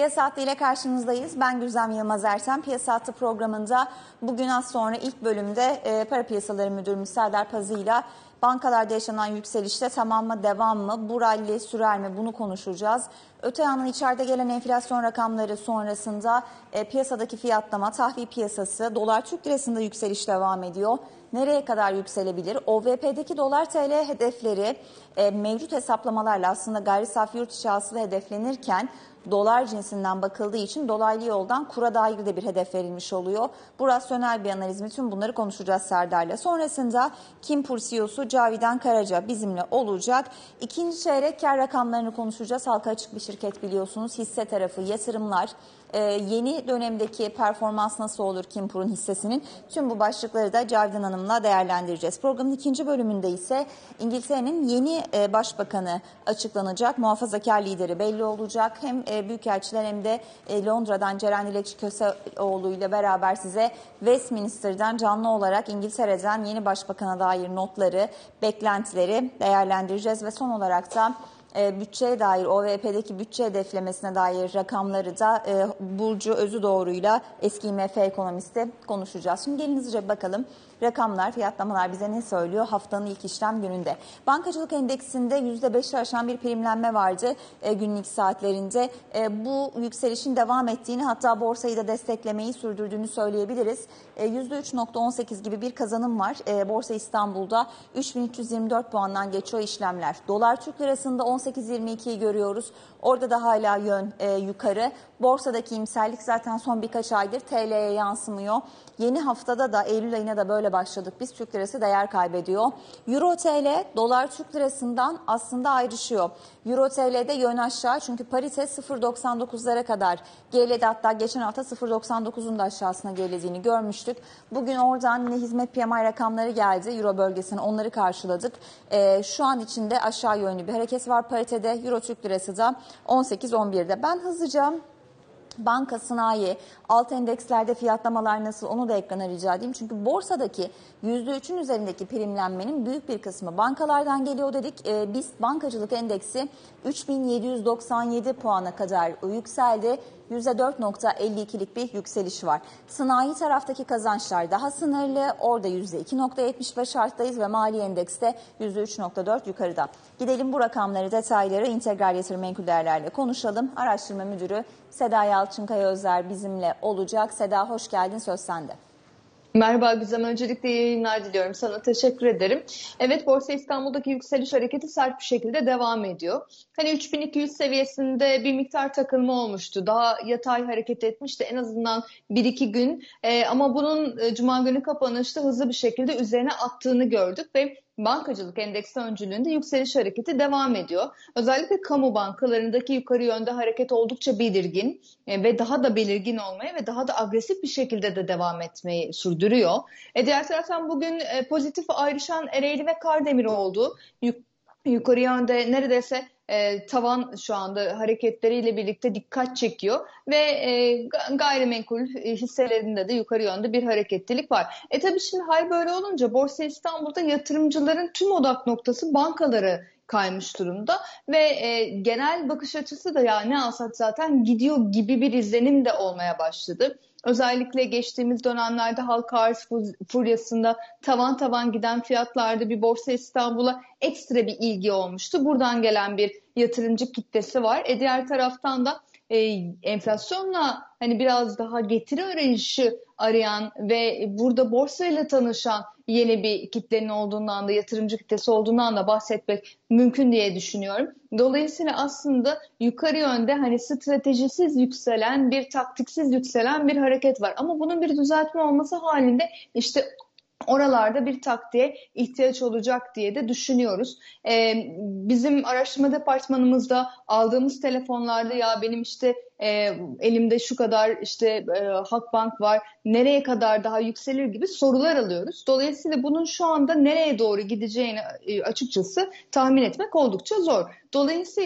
Piyasa Hattı ile karşınızdayız. Ben Gürzem Yılmaz Ertem. Piyasa Hattı programında bugün az sonra ilk bölümde Para Piyasaları Müdürümüz Serdar Pazı ile bankalarda yaşanan yükselişte tamam mı, devam mı, bu rally sürer mi, bunu konuşacağız. Öte yandan içeride gelen enflasyon rakamları sonrasında piyasadaki fiyatlama, tahvil piyasası, dolar Türk lirasında yükseliş devam ediyor. Nereye kadar yükselebilir? OVP'deki dolar TL hedefleri mevcut hesaplamalarla aslında gayri safi yurt içi hasıla hedeflenirken dolar cinsinden bakıldığı için dolaylı yoldan kura dair de bir hedef verilmiş oluyor. Bu rasyonel bir analiz mi? Tüm bunları konuşacağız Serdar'la. Sonrasında Kimpur CEO'su Cavidan Karaca bizimle olacak. İkinci çeyrek kar rakamlarını konuşacağız. Halka açık bir şirket biliyorsunuz. Hisse tarafı, yatırımlar, yeni dönemdeki performans nasıl olur Kimpur'un hissesinin? Tüm bu başlıkları da Cavidan Hanım'la değerlendireceğiz. Programın ikinci bölümünde ise İngiltere'nin yeni başbakanı açıklanacak. Muhafazakar lideri belli olacak. Hem büyükelçiler hem de Londra'dan Ceren Dilekçi Köseoğlu ile beraber size Westminster'dan canlı olarak İngiltere'den yeni başbakana dair notları, beklentileri değerlendireceğiz ve son olarak da bütçeye dair, OVP'deki bütçe hedeflemesine dair rakamları da Burcu Özüdoğru'yla eski IMF ekonomisti konuşacağız. Şimdi gelin hızlıca bakalım. Rakamlar, fiyatlamalar bize ne söylüyor haftanın ilk işlem gününde? Bankacılık endeksinde %5'i aşan bir primlenme vardı günlük saatlerinde. Bu yükselişin devam ettiğini, hatta borsayı da desteklemeyi sürdürdüğünü söyleyebiliriz. %3.18 gibi bir kazanım var. Borsa İstanbul'da 3324 puandan geçiyor işlemler. Dolar Türk lirasında 18.22'yi görüyoruz. Orada da hala yön yukarı. Borsadaki iyimserlik zaten son birkaç aydır TL'ye yansımıyor. Yeni haftada da Eylül ayına da böyle başladık. Biz Türk lirası değer kaybediyor. Euro TL dolar Türk lirasından aslında ayrışıyor. Euro TL'de yön aşağı çünkü parite 0.99'lara kadar geriledi. Hatta geçen hafta 0.99'un da aşağısına gerilediğini görmüştük. Bugün oradan yine hizmet PMI rakamları geldi. Euro bölgesine onları karşıladık. Şu an içinde aşağı yönlü bir hareket var paritede. Euro Türk lirası da 18.11'de. Ben hızlıca banka, sanayi, alt endekslerde fiyatlamalar nasıl onu da ekrana rica edeyim. Çünkü borsadaki %3'ün üzerindeki primlenmenin büyük bir kısmı bankalardan geliyor dedik. Biz bankacılık endeksi 3797 puana kadar yükseldi. %4.52'lik bir yükseliş var. Sanayi taraftaki kazançlar daha sınırlı. Orada %2.75 arttayız ve mali endekste %3.4 yukarıda. Gidelim bu rakamları, detayları integral yatırım menkul değerlerle konuşalım. Araştırma Müdürü Seda Yalçınkaya Özler bizimle olacak. Seda hoş geldin, söz sende. Merhaba Güzem, öncelikle yayınlar diliyorum. Sana teşekkür ederim. Evet, Borsa İstanbul'daki yükseliş hareketi sert bir şekilde devam ediyor. Hani 3200 seviyesinde bir miktar takılma olmuştu. Daha yatay hareket etmişti en azından 1-2 gün. Ama bunun Cuma günü kapanışta hızlı bir şekilde üzerine attığını gördük ve bankacılık endeksi öncülüğünde yükseliş hareketi devam ediyor. Özellikle kamu bankalarındaki yukarı yönde hareket oldukça belirgin ve daha da belirgin olmaya ve daha da agresif bir şekilde de devam etmeyi sürdürüyor. Diğer taraftan bugün pozitif ayrışan Ereğli ve Kardemir oldu. Yukarı yönde neredeyse tavan şu anda hareketleriyle birlikte dikkat çekiyor ve gayrimenkul hisselerinde de yukarı yönde bir hareketlilik var. Tabii şimdi hal böyle olunca Borsa İstanbul'da yatırımcıların tüm odak noktası bankalara kaymış durumda ve genel bakış açısı da ya ne alsak zaten gidiyor gibi bir izlenim de olmaya başladı. Özellikle geçtiğimiz dönemlerde halka arz furyasında tavan tavan giden fiyatlarda bir Borsa İstanbul'a ekstra bir ilgi olmuştu. Buradan gelen bir yatırımcı kitlesi var. Diğer taraftan da enflasyonla hani biraz daha getiri arayışı arayan ve burada borsayla tanışan yeni bir kitlenin olduğundan da, yatırımcı kitlesi olduğundan da bahsetmek mümkün diye düşünüyorum. Dolayısıyla aslında yukarı yönde hani stratejisiz yükselen, bir taktiksiz yükselen bir hareket var. Ama bunun bir düzeltme olması halinde işte oralarda bir taktiğe ihtiyaç olacak diye de düşünüyoruz. Bizim araştırma departmanımızda aldığımız telefonlarda ya benim işte elimde şu kadar işte Halkbank var, nereye kadar daha yükselir gibi sorular alıyoruz. Dolayısıyla bunun şu anda nereye doğru gideceğini açıkçası tahmin etmek oldukça zor. Dolayısıyla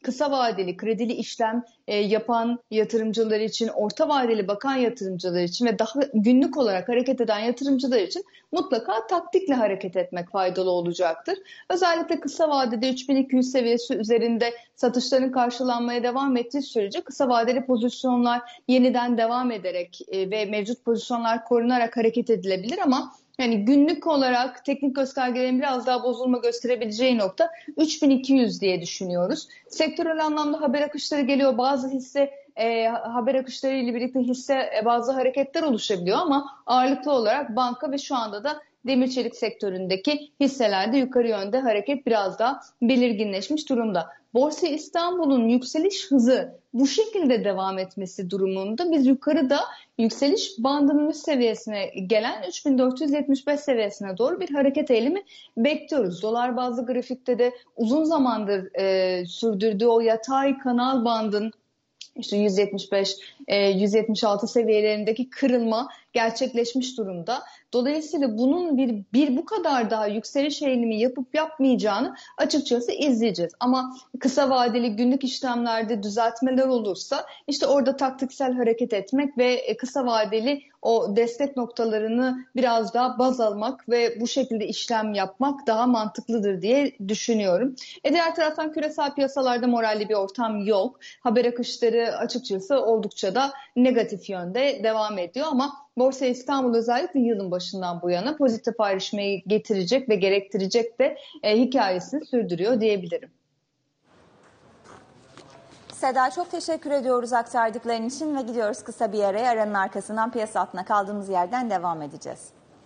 kısa vadeli kredili işlem yapan yatırımcılar için, orta vadeli bakan yatırımcılar için ve daha günlük olarak hareket eden yatırımcılar için mutlaka taktikle hareket etmek faydalı olacaktır. Özellikle kısa vadede 3200 seviyesi üzerinde satışların karşılanmaya devam ettiği sürece kısa vadeli pozisyonlar yeniden devam ederek ve mevcut pozisyonlar korunarak hareket edilebilir ama yani günlük olarak teknik göstergelerin biraz daha bozulma gösterebileceği nokta 3200 diye düşünüyoruz. Sektörel anlamda haber akışları geliyor. Bazı hisse haber akışları ile birlikte bazı hareketler oluşabiliyor ama ağırlıklı olarak banka ve şu anda da demir çelik sektöründeki hisselerde yukarı yönde hareket biraz daha belirginleşmiş durumda. Borsa İstanbul'un yükseliş hızı bu şekilde devam etmesi durumunda biz yukarıda yükseliş bandının üst seviyesine gelen 3475 seviyesine doğru bir hareket eğilimi bekliyoruz. Dolar bazlı grafikte de uzun zamandır sürdürdüğü o yatay kanal bandın işte 175-176 seviyelerindeki kırılma gerçekleşmiş durumda. Dolayısıyla bunun bir bu kadar daha yükseliş eğilimi yapıp yapmayacağını açıkçası izleyeceğiz. Ama kısa vadeli günlük işlemlerde düzeltmeler olursa işte orada taktiksel hareket etmek ve kısa vadeli o destek noktalarını biraz daha baz almak ve bu şekilde işlem yapmak daha mantıklıdır diye düşünüyorum. Diğer taraftan küresel piyasalarda moralli bir ortam yok. Haber akışları açıkçası oldukça da negatif yönde devam ediyor ama Borsa İstanbul özellikle yılın başından bu yana pozitif ayrışmayı getirecek ve gerektirecek de hikayesini sürdürüyor diyebilirim. Seda, çok teşekkür ediyoruz aktardıkların için ve gidiyoruz kısa bir araya. Aranın arkasından piyasa altına kaldığımız yerden devam edeceğiz.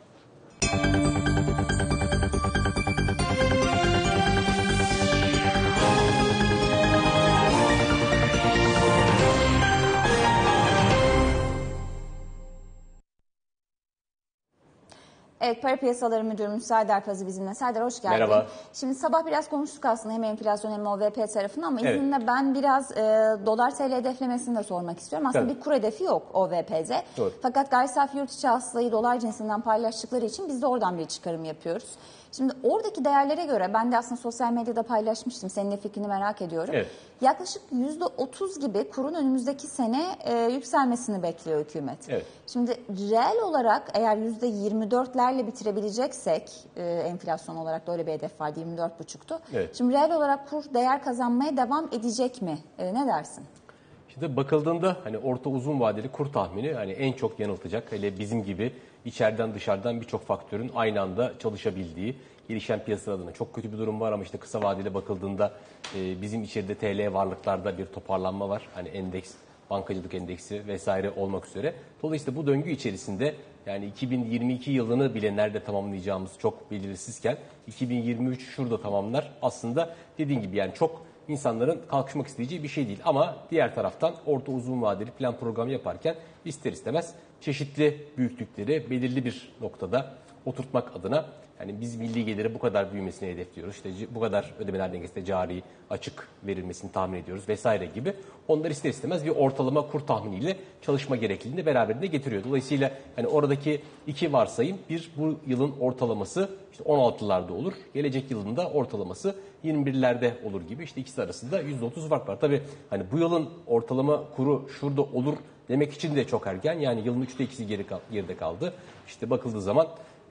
Evet, Para Piyasaları Müdürümüz Serdar Pazı bizimle. Serdar, hoş geldin. Merhaba. Şimdi sabah biraz konuştuk aslında hem enflasyon hem OVP tarafını ama Evet. izninle ben biraz dolar TL hedeflemesini de sormak istiyorum. Aslında Tabii. bir kur hedefi yok OVP'de. Doğru. Fakat gayri safi yurt içi hasılayı dolar cinsinden paylaştıkları için biz de oradan bir çıkarım yapıyoruz. Şimdi oradaki değerlere göre ben de aslında sosyal medyada paylaşmıştım. Senin de fikrini merak ediyorum. Evet. Yaklaşık %30 gibi kurun önümüzdeki sene yükselmesini bekliyor hükümet. Evet. Şimdi reel olarak eğer %24'lerle bitirebileceksek enflasyon olarak da öyle bir hedef vardı, 24,5'tu. Evet. Şimdi reel olarak kur değer kazanmaya devam edecek mi? Ne dersin? Şimdi bakıldığında hani orta uzun vadeli kur tahmini hani en çok yanıltacak, hele bizim gibi içeriden dışarıdan birçok faktörün aynı anda çalışabildiği gelişen piyasalar adına çok kötü bir durum var ama işte kısa vadeli bakıldığında bizim içeride TL varlıklarda bir toparlanma var. Hani endeks, bankacılık endeksi vesaire olmak üzere. Dolayısıyla bu döngü içerisinde yani 2022 yılını bile nerede tamamlayacağımız çok belirsizken 2023 şurada tamamlar. Aslında dediğin gibi yani çok insanların kalkışmak isteyeceği bir şey değil. Ama diğer taraftan orta uzun vadeli plan program yaparken ister istemez çeşitli büyüklükleri belirli bir noktada oturtmak adına yani biz milli geliri bu kadar büyümesini hedefliyoruz. İşte bu kadar ödemeler dengesinde cari açık verilmesini tahmin ediyoruz vesaire gibi. Onlar ister istemez bir ortalama kur tahminiyle çalışma gerekliliğini beraberinde getiriyor. Dolayısıyla hani oradaki iki varsayım, bir bu yılın ortalaması işte 16'larda olur. Gelecek yılın da ortalaması 21'lerde olur gibi. İşte ikisi arasında %30 fark var. Tabii hani bu yılın ortalama kuru şurada olur demek için de çok erken. Yani yılın 3'te 2'si geride kaldı. İşte bakıldığı zaman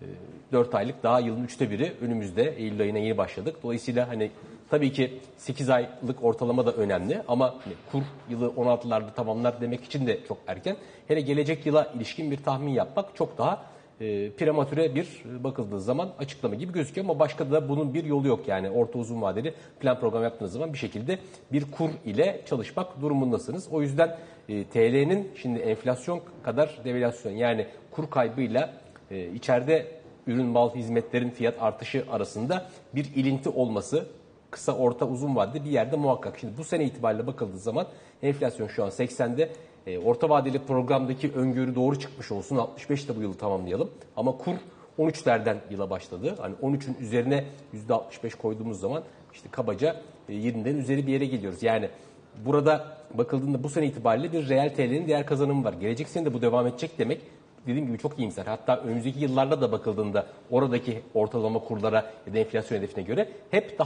4 aylık daha yılın 3'te 1'i önümüzde. Eylül ayına yeni başladık. Dolayısıyla hani tabii ki 8 aylık ortalama da önemli ama hani kur yılı 16'larda tamamlar demek için de çok erken. Hele gelecek yıla ilişkin bir tahmin yapmak çok daha prematüre bir bakıldığı zaman açıklama gibi gözüküyor ama başka da bunun bir yolu yok. Yani orta uzun vadeli plan program yaptığınız zaman bir şekilde bir kur ile çalışmak durumundasınız. O yüzden TL'nin şimdi enflasyon kadar devalüasyon yani kur kaybıyla içeride ürün, mal, hizmetlerin fiyat artışı arasında bir ilinti olması kısa, orta, uzun vadede bir yerde muhakkak. Şimdi bu sene itibariyle bakıldığı zaman enflasyon şu an 80'de. Orta vadeli programdaki öngörü doğru çıkmış olsun. 65'te bu yılı tamamlayalım. Ama kur 13'lerden yıla başladı. Hani 13'ün üzerine %65 koyduğumuz zaman işte kabaca 20'den üzeri bir yere geliyoruz. Yani burada bakıldığında bu sene itibariyle bir reel TL'nin değer kazanımı var. Gelecek sene de bu devam edecek demek. Dediğim gibi çok iyimser. Hatta önümüzdeki yıllarda da bakıldığında oradaki ortalama kurlara ya da enflasyon hedefine göre hep daha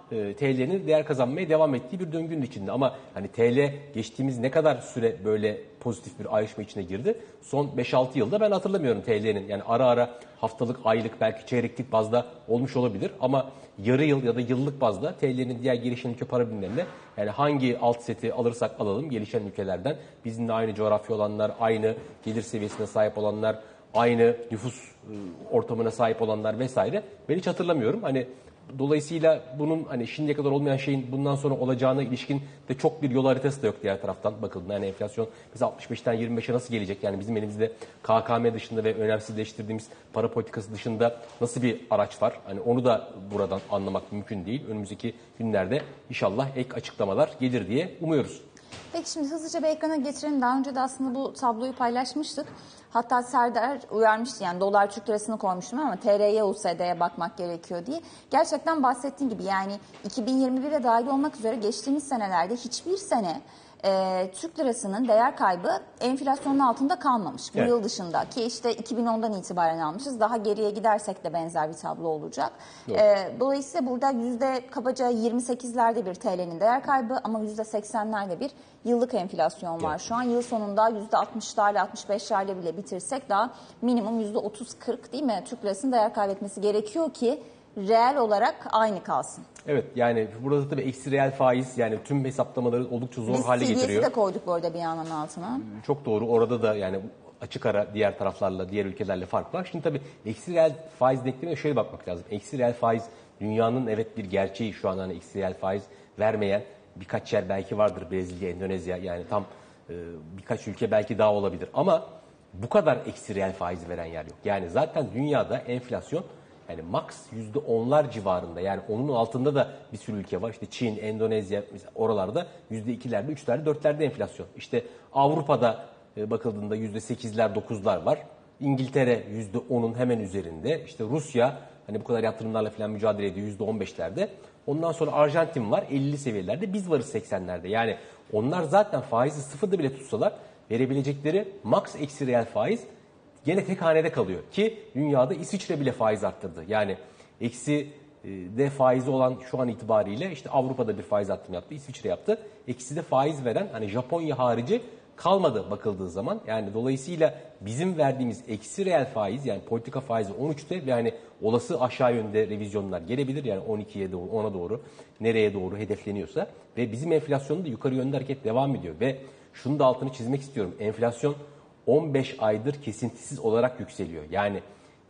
TL'nin değer kazanmaya devam ettiği bir döngünün içinde. Ama hani TL geçtiğimiz ne kadar süre böyle pozitif bir ayrışma içine girdi? Son 5-6 yılda ben hatırlamıyorum TL'nin. Yani ara ara haftalık, aylık, belki çeyreklik bazda olmuş olabilir. Ama yarı yıl ya da yıllık bazda TL'nin diğer gelişen ülke para birimlerine, yani hangi alt seti alırsak alalım gelişen ülkelerden bizimle aynı coğrafya olanlar, aynı gelir seviyesine sahip olanlar, aynı nüfus ortamına sahip olanlar vesaire, ben hiç hatırlamıyorum. Hani dolayısıyla bunun hani şimdiye kadar olmayan şeyin bundan sonra olacağına ilişkin de çok bir yol haritası da yok diğer taraftan bakıldığında. Yani enflasyon biz 65'ten 25'e nasıl gelecek? Yani bizim elimizde KKM dışında ve önemsizleştirdiğimiz para politikası dışında nasıl bir araç var? Hani onu da buradan anlamak mümkün değil. Önümüzdeki günlerde inşallah ek açıklamalar gelir diye umuyoruz. Peki şimdi hızlıca bir ekrana getirelim. Daha önce de aslında bu tabloyu paylaşmıştık. Hatta Serdar uyarmıştı, yani dolar Türk lirasını koymuştum ama TL'ye USD'ye bakmak gerekiyor diye. Gerçekten bahsettiğin gibi yani 2021'e dahil olmak üzere geçtiğimiz senelerde hiçbir sene Türk lirasının değer kaybı enflasyonun altında kalmamış. Bu yıl dışında ki işte 2010'dan itibaren almışız. Daha geriye gidersek de benzer bir tablo olacak. Dolayısıyla burada kabaca 28'lerde bir TL'nin değer kaybı ama %80'lerde bir yıllık enflasyon var. Şu an yıl sonunda %60'larla 65'lerle bile bitirsek daha minimum %30-40 değil mi? Türk lirasının değer kaybetmesi gerekiyor ki reel olarak aynı kalsın. Evet, yani burada tabii eksi reel faiz, yani tüm hesaplamaları oldukça zor hale getiriyor. Biz CDS'i de koyduk bu arada bir yandan altına. Çok doğru, orada da yani açık ara diğer taraflarla, diğer ülkelerle fark var. Şimdi tabii eksi reel faiz denklemine şöyle bakmak lazım. Eksi reel faiz dünyanın evet bir gerçeği, şu an hani eksi reel faiz vermeyen birkaç yer belki vardır. Brezilya, Endonezya, yani tam birkaç ülke belki daha olabilir. Ama bu kadar eksi reel faiz veren yer yok. Yani zaten dünyada enflasyon yani max %10'lar civarında, yani onun altında da bir sürü ülke var. İşte Çin, Endonezya, oralarda %2'lerde, 3'lerde, 4'lerde enflasyon. İşte Avrupa'da bakıldığında %8'ler, 9'lar var. İngiltere %10'un hemen üzerinde. İşte Rusya hani bu kadar yatırımlarla falan mücadele ediyor %15'lerde. Ondan sonra Arjantin var 50'li seviyelerde. Biz varız 80'lerde. Yani onlar zaten faizi sıfırda bile tutsalar verebilecekleri max eksi reel faiz gene tek hanede kalıyor. Ki dünyada İsviçre bile faiz arttırdı. Yani eksi de faizi olan şu an itibariyle işte Avrupa'da bir faiz artırımı yaptı. İsviçre yaptı. Eksi de faiz veren hani Japonya harici kalmadı bakıldığı zaman. Yani dolayısıyla bizim verdiğimiz eksi reel faiz, yani politika faizi 13'te ve hani olası aşağı yönde revizyonlar gelebilir. Yani 12'ye doğru, 10'a doğru, nereye doğru hedefleniyorsa ve bizim enflasyonun da yukarı yönde hareket devam ediyor. Ve şunu da altını çizmek istiyorum. Enflasyon 15 aydır kesintisiz olarak yükseliyor. Yani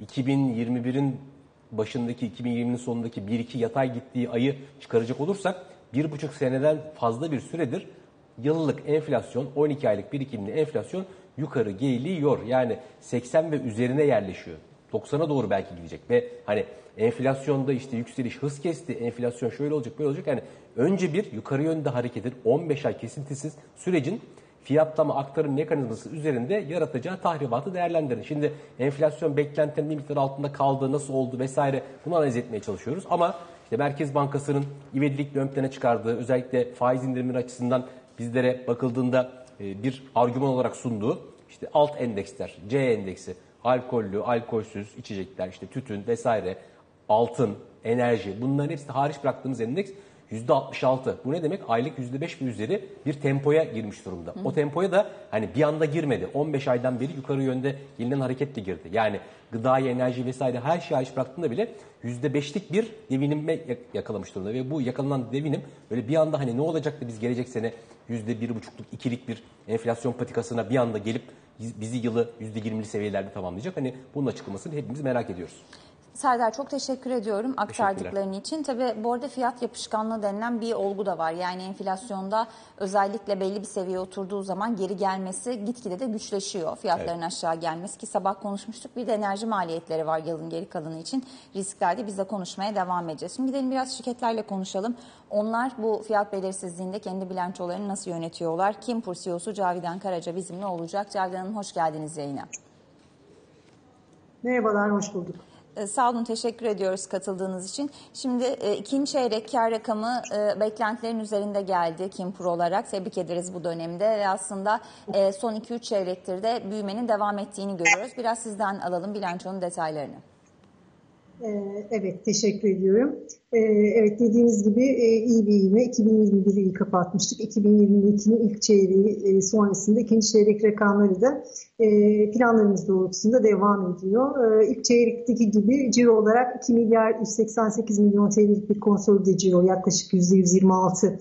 2021'in başındaki, 2020'nin sonundaki 1-2 yatay gittiği ayı çıkaracak olursak 1,5 seneden fazla bir süredir yıllık enflasyon, 12 aylık birikimli enflasyon yukarı geliyor. Yani 80 ve üzerine yerleşiyor. 90'a doğru belki gidecek ve hani enflasyonda işte yükseliş hız kesti, enflasyon şöyle olacak, böyle olacak. Yani önce bir yukarı yönde hareketin 15 ay kesintisiz sürecin fiyatlama aktarım mekanizması üzerinde yaratacağı tahribatı değerlendirin. Şimdi enflasyon beklentinin bir miktar altında kaldı, nasıl oldu vesaire, bunu analiz etmeye çalışıyoruz. Ama işte Merkez Bankası'nın ivedilikle ön plana çıkardığı, özellikle faiz indirimleri açısından bizlere bakıldığında bir argüman olarak sunduğu işte alt endeksler, C endeksi, alkollü, alkolsüz içecekler, işte tütün vesaire, altın, enerji, bunların hepsi hariç bıraktığımız endeks %66. Bu ne demek? Aylık %5 ve üzeri bir tempoya girmiş durumda. O tempoya da hani bir anda girmedi. 15 aydan beri yukarı yönde gelinen hareketle girdi. Yani gıdayı, enerji vesaire her şeyi hariç bıraktığında bile %5'lik bir devinime yakalamış durumda. Ve bu yakalanan devinim böyle bir anda hani ne olacak da biz gelecek sene %1,5'luk, 2'lik bir enflasyon patikasına bir anda gelip bizi yılı %20'li seviyelerde tamamlayacak. Hani bunun açıklamasını hepimiz merak ediyoruz. Serdar, çok teşekkür ediyorum aktardıkların için. Tabii bu arada fiyat yapışkanlığı denilen bir olgu da var. Yani enflasyonda özellikle belli bir seviyeye oturduğu zaman geri gelmesi gitgide de güçleşiyor. Fiyatların aşağı gelmesi, ki sabah konuşmuştuk. Bir de enerji maliyetleri var yılın geri kalanı için. Risklerde biz de konuşmaya devam edeceğiz. Şimdi gidelim biraz şirketlerle konuşalım. Onlar bu fiyat belirsizliğinde kendi bilançolarını nasıl yönetiyorlar? Kimpur CEO'su Cavidan Karaca bizimle olacak. Cavidan Hanım, hoş geldiniz yayına. Merhabalar, hoş bulduk. Sağ olun, teşekkür ediyoruz katıldığınız için. Şimdi ikinci çeyrek kar rakamı beklentilerin üzerinde geldi Kimpur olarak. Tebrik ederiz bu dönemde ve aslında son 2-3 çeyrektir de büyümenin devam ettiğini görüyoruz. Biraz sizden alalım bilançonun detaylarını. Evet, teşekkür ediyorum. Evet, dediğiniz gibi iyi bir ivme. 2021'i iyi kapatmıştık. 2022'nin ilk çeyreği sonrasında ikinci çeyrek rakamları da planlarımız doğrultusunda devam ediyor. İlk çeyrekteki gibi ciro olarak 2 milyar 188 milyon TL'lik bir konsolide ciro, yaklaşık %126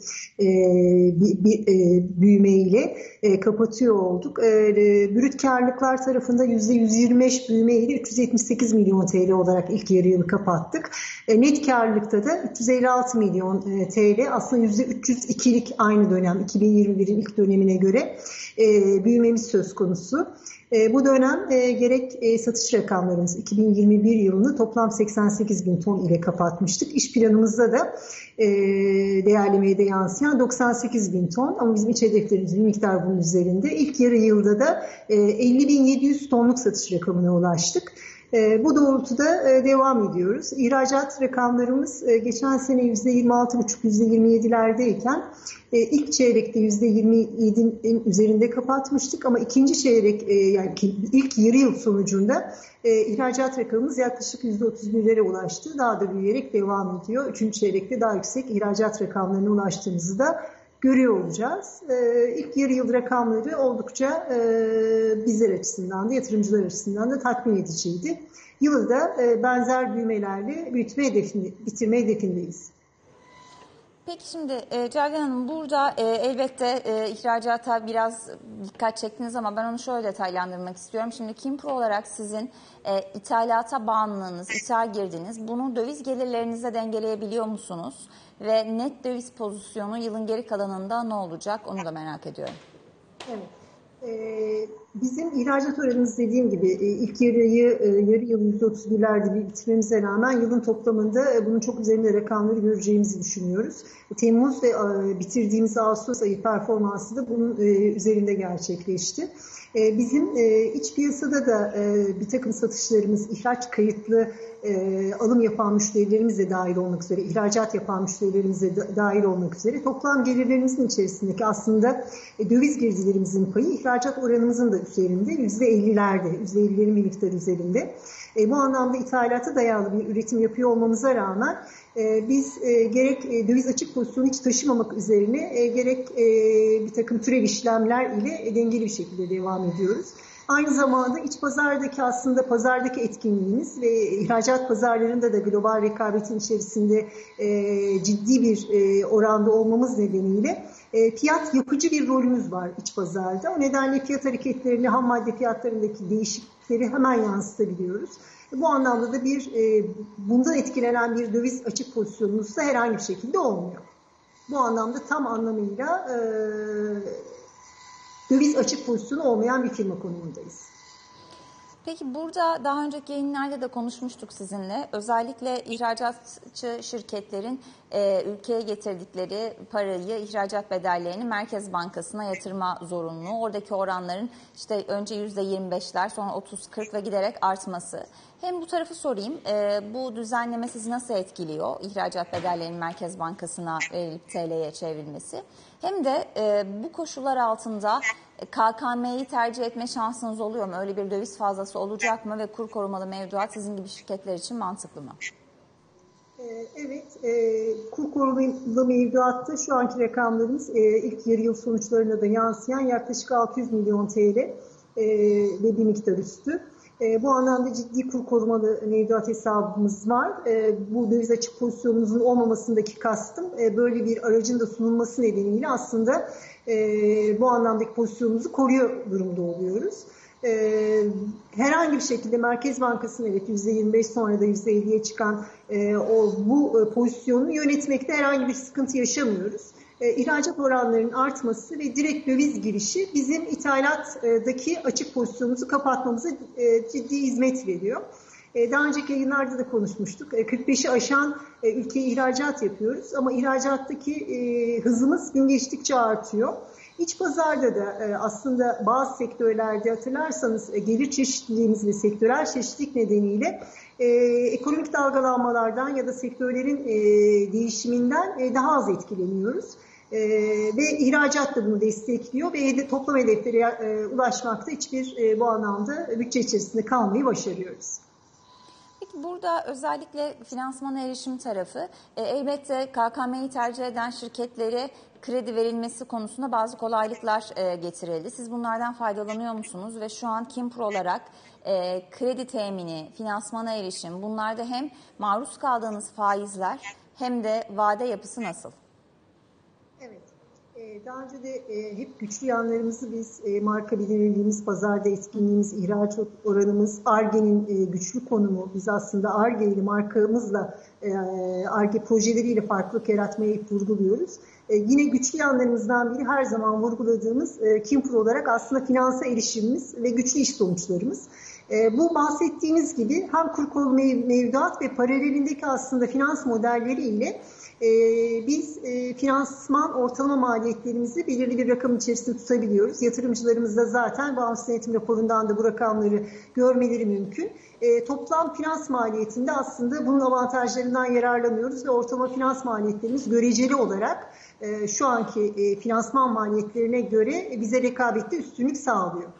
büyümeyle kapatıyor olduk. Brüt karlılıklar tarafında %125 büyümeyle 378 milyon TL olarak ilk yarı yılı kapattık. Net karlılıkta da 356 milyon TL, aslında %302'lik aynı dönem 2021'in ilk dönemine göre büyümemiz söz konusu. Bu dönem gerek satış rakamlarımız 2021 yılını toplam 88 bin ton ile kapatmıştık. İş planımızda da değerlemeye de yansıyan 98 bin ton, ama bizim iç hedeflerimiz bir miktar bunun üzerinde. İlk yarı yılda da 50.700 tonluk satış rakamına ulaştık. Bu doğrultuda devam ediyoruz. İhracat rakamlarımız geçen sene %26,5, %27'lerdeyken ilk çeyrekte %27'nin üzerinde kapatmıştık, ama ikinci çeyrek yani ilk yarı yıl sonucunda ihracat rakamımız yaklaşık %31'lere ulaştı. Daha da büyüyerek devam ediyor. Üçüncü çeyrekte daha yüksek ihracat rakamlarına ulaştığımızı da görüyor olacağız. İlk yarı yıl rakamları oldukça bizler açısından da, yatırımcılar açısından da tatmin ediciydi. Yılı da benzer büyümelerle bitirme hedefindeyiz. Peki şimdi Cavidan Hanım, burada elbette ihracata biraz dikkat çektiniz, ama ben onu şöyle detaylandırmak istiyorum. Şimdi Kimpro olarak sizin ithalata bağımlılığınız, ithal girdiniz. Bunu döviz gelirlerinizle dengeleyebiliyor musunuz? Ve net döviz pozisyonu yılın geri kalanında ne olacak, onu da merak ediyorum. Evet. Bizim ihracat oranımız, dediğim gibi ilk yarı yıl %31'lerde bitirmemize rağmen yılın toplamında bunun çok üzerinde rakamları göreceğimizi düşünüyoruz. Temmuz ve bitirdiğimiz Ağustos ayı performansı da bunun üzerinde gerçekleşti. Bizim iç piyasada da bir takım satışlarımız, ihraç kayıtlı alım yapan müşterilerimiz de dahil olmak üzere, ihracat yapan müşterilerimiz de dahil olmak üzere toplam gelirlerimizin içerisindeki aslında döviz girdilerimizin payı ihracat oranımızın da üzerinde, %50'lerde, %50'lerin bir miktar üzerinde. Bu anlamda ithalata dayalı bir üretim yapıyor olmamıza rağmen biz gerek döviz açık pozisyonu hiç taşımamak üzerine gerek bir takım türev işlemler ile dengeli bir şekilde devam ediyoruz. Aynı zamanda iç pazardaki, aslında pazardaki etkinliğimiz ve ihracat pazarlarında da global rekabetin içerisinde ciddi bir oranda olmamız nedeniyle fiyat yapıcı bir rolümüz var iç pazarda. O nedenle fiyat hareketlerini, ham madde fiyatlarındaki değişiklikleri hemen yansıtabiliyoruz. Bu anlamda da bundan etkilenen bir döviz açık pozisyonumuz da herhangi bir şekilde olmuyor. Bu anlamda tam anlamıyla döviz açık pozisyonu olmayan bir firma konumundayız. Peki burada daha önceki yayınlarda da konuşmuştuk sizinle. Özellikle ihracatçı şirketlerin ülkeye getirdikleri parayı, ihracat bedellerini Merkez Bankası'na yatırma zorunluluğu. Oradaki oranların işte önce %25'ler, sonra 30-40 ve giderek artması. Hem bu tarafı sorayım, bu düzenleme sizi nasıl etkiliyor? İhracat bedellerinin Merkez Bankası'na verilip TL'ye çevrilmesi. Hem de bu koşullar altında KKM'yi tercih etme şansınız oluyor mu? Öyle bir döviz fazlası olacak mı ve kur korumalı mevduat sizin gibi şirketler için mantıklı mı? Evet, kur korumalı mevduatta şu anki rakamlarımız ilk yarı yıl sonuçlarına da yansıyan yaklaşık 600 milyon TL ve bir miktar üstü. Bu anlamda ciddi kur korumalı mevduat hesabımız var. Bu döviz açık pozisyonumuzun olmamasındaki kastım böyle bir aracın da sunulması nedeniyle aslında bu anlamdaki pozisyonumuzu koruyor durumda oluyoruz. Herhangi bir şekilde Merkez Bankası'nın evet %25 sonra da %50'ye çıkan bu pozisyonu yönetmekte herhangi bir sıkıntı yaşamıyoruz. İhracat oranlarının artması ve direkt döviz girişi bizim ithalattaki açık pozisyonumuzu kapatmamıza ciddi hizmet veriyor. Daha önceki yayınlarda da konuşmuştuk. 45'i aşan ülkeye ihracat yapıyoruz ama ihracattaki hızımız gün geçtikçe artıyor. İç pazarda da aslında bazı sektörlerde hatırlarsanız gelir çeşitliliğimiz ve sektörel çeşitlilik nedeniyle ekonomik dalgalanmalardan ya da sektörlerin değişiminden daha az etkileniyoruz. Ve ihracat da bunu destekliyor ve toplam hedeflere ulaşmakta hiçbir bu anlamda bütçe içerisinde kalmayı başarıyoruz. Peki burada özellikle finansmana erişim tarafı elbette KKM'yi tercih eden şirketlere kredi verilmesi konusunda bazı kolaylıklar getirildi. Siz bunlardan faydalanıyor musunuz ve şu an Kimpro olarak kredi temini, finansmana erişim bunlarda hem maruz kaldığınız faizler hem de vade yapısı nasıl? Evet. Daha önce de hep güçlü yanlarımızı biz marka bilinirliğimiz, pazarda etkinliğimiz, ihracat oranımız, Ar-Ge'nin güçlü konumu, biz aslında Ar-Ge ile markamızla Ar-Ge projeleriyle farklılık yaratmayı vurguluyoruz. Yine güçlü yanlarımızdan biri her zaman vurguladığımız Kimpro olarak aslında finansa erişimimiz ve güçlü iş sonuçlarımız. Bu bahsettiğiniz gibi hem kur kolu mevduat ve paralelindeki aslında finans modelleriyle biz finansman ortalama maliyetlerimizi belirli bir rakam içerisinde tutabiliyoruz. Yatırımcılarımız da zaten bağımsız denetim raporundan da bu rakamları görmeleri mümkün. Toplam finans maliyetinde aslında bunun avantajlarından yararlanıyoruz ve ortalama finans maliyetlerimiz göreceli olarak şu anki finansman maliyetlerine göre bize rekabette üstünlük sağlıyor.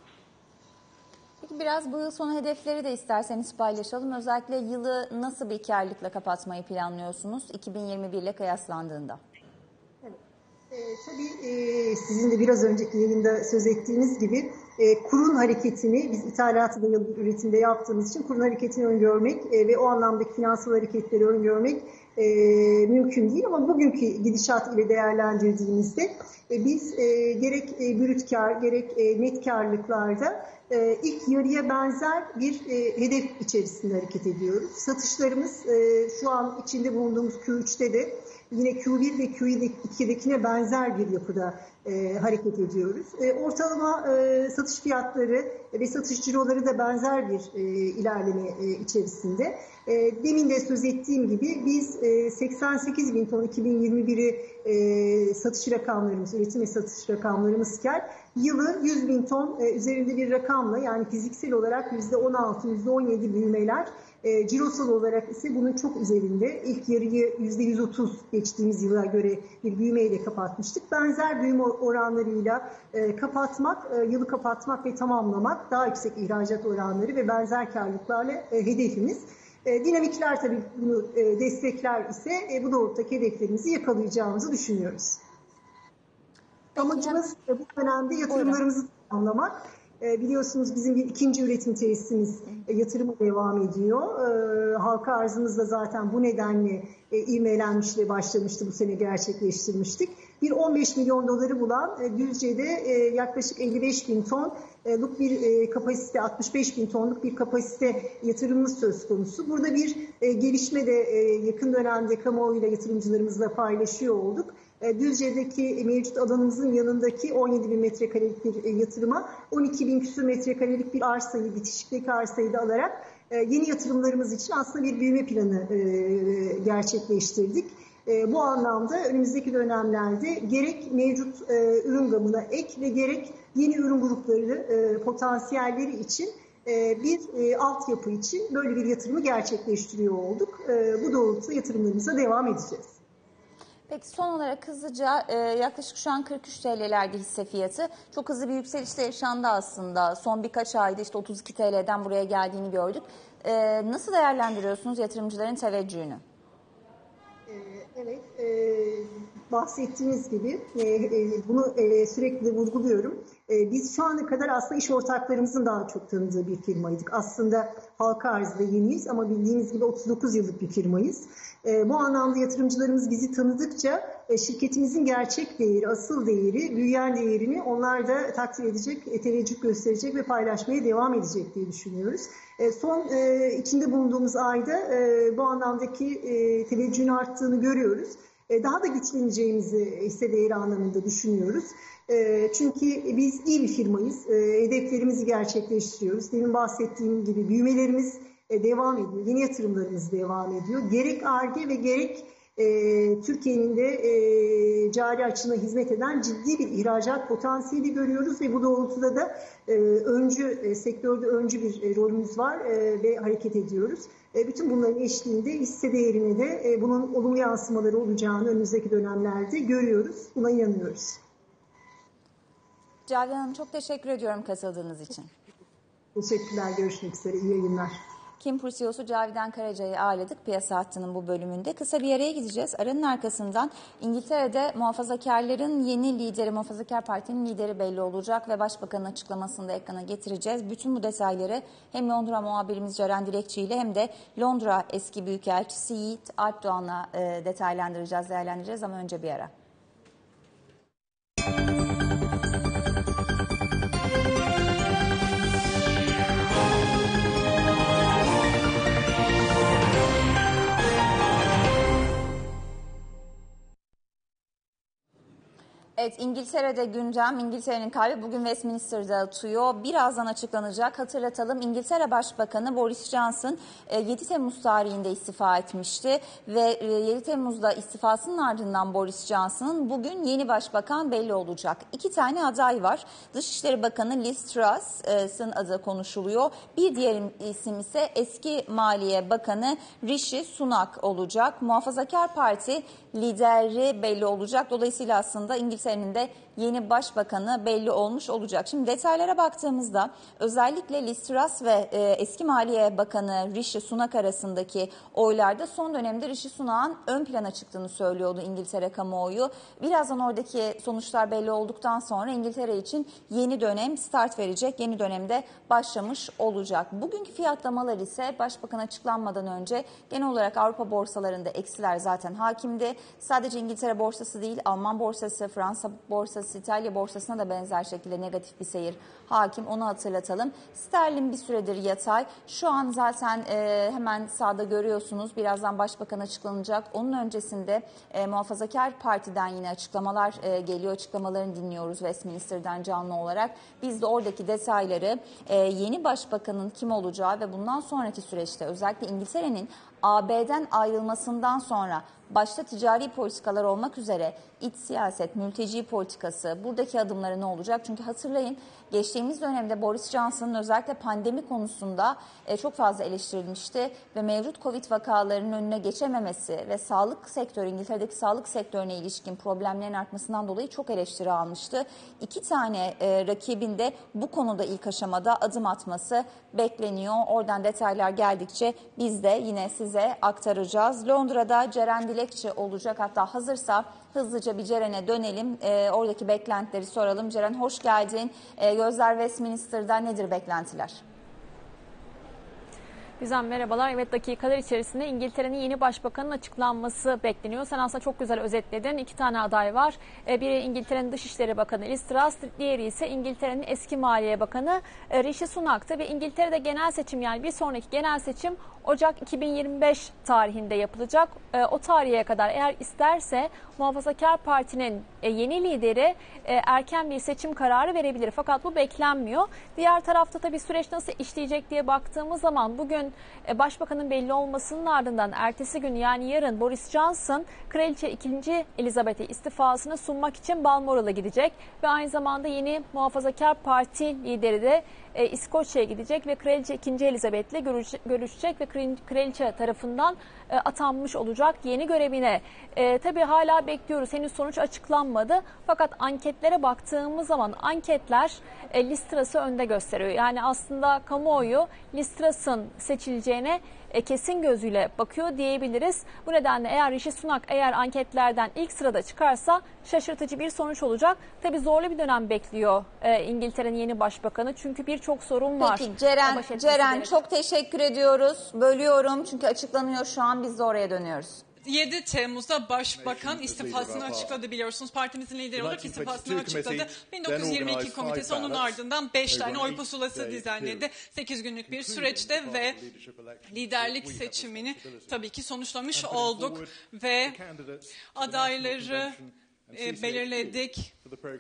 Peki biraz bu yıl sonu hedefleri de isterseniz paylaşalım. Özellikle yılı nasıl bir karlılıkla kapatmayı planlıyorsunuz 2021 ile kıyaslandığında? Evet. Tabii sizin de biraz önceki yayında söz ettiğiniz gibi kurun hareketini biz ithalatı da üretimde yaptığımız için kurun hareketini öngörmek ve o anlamdaki finansal hareketleri öngörmek mümkün değil. Ama bugünkü gidişat ile değerlendirdiğimizde biz gerek brüt kar gerek net karlılıklarda ilk yarıya benzer bir hedef içerisinde hareket ediyoruz. Satışlarımız şu an içinde bulunduğumuz Q3'te de yine Q1 ve Q2'dekine benzer bir yapıda hareket ediyoruz. Ortalama satış fiyatları ve satış ciroları da benzer bir ilerleme içerisinde. Demin de söz ettiğim gibi biz 88 bin ton 2021'i satış rakamlarımız, üretim ve satış rakamlarımızken yılı 100 bin ton üzerinde bir rakamla yani fiziksel olarak %16, %17 büyümeler, cirosal olarak ise bunun çok üzerinde ilk yarıyı %130 geçtiğimiz yıla göre bir büyümeyle kapatmıştık. Benzer büyüme oranlarıyla yılı kapatmak ve tamamlamak daha yüksek ihracat oranları ve benzer karlılıklarla hedefimiz. Dinamikler tabii bunu destekler ise bu doğrultudaki hedeflerimizi yakalayacağımızı düşünüyoruz. Amacımız bu dönemde yatırımlarımızı tamamlamak. Biliyorsunuz bizim bir ikinci üretim tesisimiz yatırıma devam ediyor. Halka arzımız da zaten bu nedenle ivmelenmiş ve başlamıştı, bu sene gerçekleştirmiştik. Bir 15 milyon doları bulan Düzce'de yaklaşık 55 bin tonluk bir kapasite, 65 bin tonluk bir kapasite yatırımımız söz konusu. Burada bir gelişme de yakın dönemde kamuoyuyla yatırımcılarımızla paylaşıyor olduk. Düzce'deki mevcut alanımızın yanındaki 17 bin metrekarelik bir yatırıma 12 bin küsur metrekarelik bir arsayı, bitişikteki arsayı da alarak yeni yatırımlarımız için aslında bir büyüme planı gerçekleştirdik. Bu anlamda önümüzdeki dönemlerde gerek mevcut ürün gamına ek ve gerek yeni ürün grupları potansiyelleri için bir altyapı için böyle bir yatırımı gerçekleştiriyor olduk. Bu doğrultuda yatırımlarımıza devam edeceğiz. Peki son olarak hızlıca yaklaşık şu an 43 TL'lerde hisse fiyatı. Çok hızlı bir yükselişte yaşandı aslında. Son birkaç ayda işte 32 TL'den buraya geldiğini gördük. Nasıl değerlendiriyorsunuz yatırımcıların teveccühünü? Evet, bahsettiğiniz gibi bunu sürekli vurguluyorum. Biz şu ana kadar aslında iş ortaklarımızın daha çok tanıdığı bir firmaydık. Aslında halka arzda yeniyiz ama bildiğiniz gibi 39 yıllık bir firmayız. Bu anlamda yatırımcılarımız bizi tanıdıkça şirketimizin gerçek değeri, asıl değeri, büyüyen değerini onlar da takdir edecek, teveccüh gösterecek ve paylaşmaya devam edecek diye düşünüyoruz. Son içinde bulunduğumuz ayda bu anlamdaki teveccühün arttığını görüyoruz. Daha da güçleneceğimizi hisse değeri anlamında düşünüyoruz. Çünkü biz iyi bir firmayız. Hedeflerimizi gerçekleştiriyoruz. Demin bahsettiğim gibi büyümelerimiz devam ediyor. Yeni yatırımlarımız devam ediyor. Gerek Ar-Ge ve gerek Türkiye'nin de cari açığına hizmet eden ciddi bir ihracat potansiyeli görüyoruz ve bu doğrultuda da sektörde öncü bir rolümüz var ve hareket ediyoruz. Bütün bunların eşliğinde hisse değerine de bunun olumlu yansımaları olacağını önümüzdeki dönemlerde görüyoruz. Buna inanıyoruz. Cavidan Hanım çok teşekkür ediyorum katıldığınız için. Teşekkürler. Görüşmek üzere. İyi yayınlar. Kimpur CEO'su Cavidan Karaca'yı ağırladık piyasa hattının bu bölümünde. Kısa bir araya gideceğiz. Aranın arkasından İngiltere'de muhafazakarların yeni lideri, Muhafazakar Parti'nin lideri belli olacak ve Başbakanın açıklamasını da ekrana getireceğiz. Bütün bu detayları hem Londra muhabirimiz Ceren Dilekçi ile hem de Londra eski büyükelçisi Yiğit Alpdoğan'la detaylandıracağız, değerlendireceğiz ama önce bir ara. Evet, İngiltere'de gündem, İngiltere'nin kalbi bugün Westminster'da atıyor. Birazdan açıklanacak. Hatırlatalım, İngiltere Başbakanı Boris Johnson 7 Temmuz tarihinde istifa etmişti. Ve 7 Temmuz'da istifasının ardından Boris Johnson'ın bugün yeni başbakan belli olacak. 2 tane aday var. Dışişleri Bakanı Liz Truss'ın adı konuşuluyor. Bir diğer isim ise eski Maliye Bakanı Rishi Sunak olacak. Muhafazakar Parti lideri belli olacak. Dolayısıyla aslında İngiltere'nin de yeni başbakanı belli olmuş olacak. Şimdi detaylara baktığımızda özellikle Liz Truss ve eski Maliye Bakanı Rishi Sunak arasındaki oylarda son dönemde Rishi Sunak'ın ön plana çıktığını söylüyordu İngiltere kamuoyu. Birazdan oradaki sonuçlar belli olduktan sonra İngiltere için yeni dönem start verecek, yeni dönemde başlamış olacak. Bugünkü fiyatlamalar ise başbakan açıklanmadan önce genel olarak Avrupa borsalarında eksiler zaten hakimdi. Sadece İngiltere borsası değil, Alman borsası, Fransa borsası, İtalya borsasına da benzer şekilde negatif bir seyir hakim. Onu hatırlatalım. Sterlin bir süredir yatay. Şu an zaten hemen sağda görüyorsunuz. Birazdan başbakan açıklanacak. Onun öncesinde Muhafazakar Parti'den yine açıklamalar geliyor. Açıklamalarını dinliyoruz Westminster'dan canlı olarak. Biz de oradaki detayları yeni başbakanın kim olacağı ve bundan sonraki süreçte özellikle İngiltere'nin AB'den ayrılmasından sonra başta ticari politikalar olmak üzere iç siyaset, mülteci politikası, buradaki adımları ne olacak? Çünkü hatırlayın, geçtiğimiz dönemde Boris Johnson'ın özellikle pandemi konusunda çok fazla eleştirilmişti ve mevcut Covid vakalarının önüne geçememesi ve sağlık sektörü, İngiltere'deki sağlık sektörüne ilişkin problemlerin artmasından dolayı çok eleştiri almıştı. 2 tane rakibin de bu konuda ilk aşamada adım atması bekleniyor. Oradan detaylar geldikçe biz de yine size aktaracağız. Londra'da Ceren Dilekçi olacak, hatta hazırsa hızlıca bir Ceren'e dönelim. Oradaki beklentileri soralım. Ceren hoş geldin. Gözler Westminster'da, nedir beklentiler? Güzel, merhabalar. Evet, dakikalar içerisinde İngiltere'nin yeni başbakanın açıklanması bekleniyor. Sen aslında çok güzel özetledin. 2 tane aday var. Biri İngiltere'nin Dışişleri Bakanı Liz Truss, diğeri ise İngiltere'nin eski Maliye Bakanı Rishi Sunak'tı. Ve İngiltere'de genel seçim, yani bir sonraki genel seçim Ocak 2025 tarihinde yapılacak. O tarihe kadar eğer isterse Muhafazakar Parti'nin yeni lideri erken bir seçim kararı verebilir. Fakat bu beklenmiyor. Diğer tarafta tabii süreç nasıl işleyecek diye baktığımız zaman bugün başbakanın belli olmasının ardından ertesi gün, yani yarın, Boris Johnson Kraliçe 2. Elizabeth'e istifasını sunmak için Balmoral'a gidecek ve aynı zamanda yeni Muhafazakar Parti lideri de İskoçya'ya gidecek ve Kraliçe 2. Elizabeth'le görüşecek ve Kraliçe tarafından atanmış olacak yeni görevine. Tabii hala bekliyoruz. Henüz sonuç açıklanmadı. Fakat anketlere baktığımız zaman anketler Liz Truss'ı önde gösteriyor. Yani aslında kamuoyu Liz Truss'ın seçileceğine kesin gözüyle bakıyor diyebiliriz. Bu nedenle eğer Rishi Sunak anketlerden ilk sırada çıkarsa şaşırtıcı bir sonuç olacak. Tabii zorlu bir dönem bekliyor İngiltere'nin yeni başbakanı. Çünkü birçok sorun var. Peki Ceren çok teşekkür ediyoruz. Bölüyorum çünkü açıklanıyor şu an, biz de oraya dönüyoruz. 7 Temmuz'da Başbakan istifasını açıkladı, biliyorsunuz. Partimizin lideri olarak istifasını açıkladı. 1922 komitesi onun ardından 5 tane oy pusulası düzenledi. 8 günlük bir süreçte ve liderlik seçimini tabii ki sonuçlamış olduk ve adayları belirledik.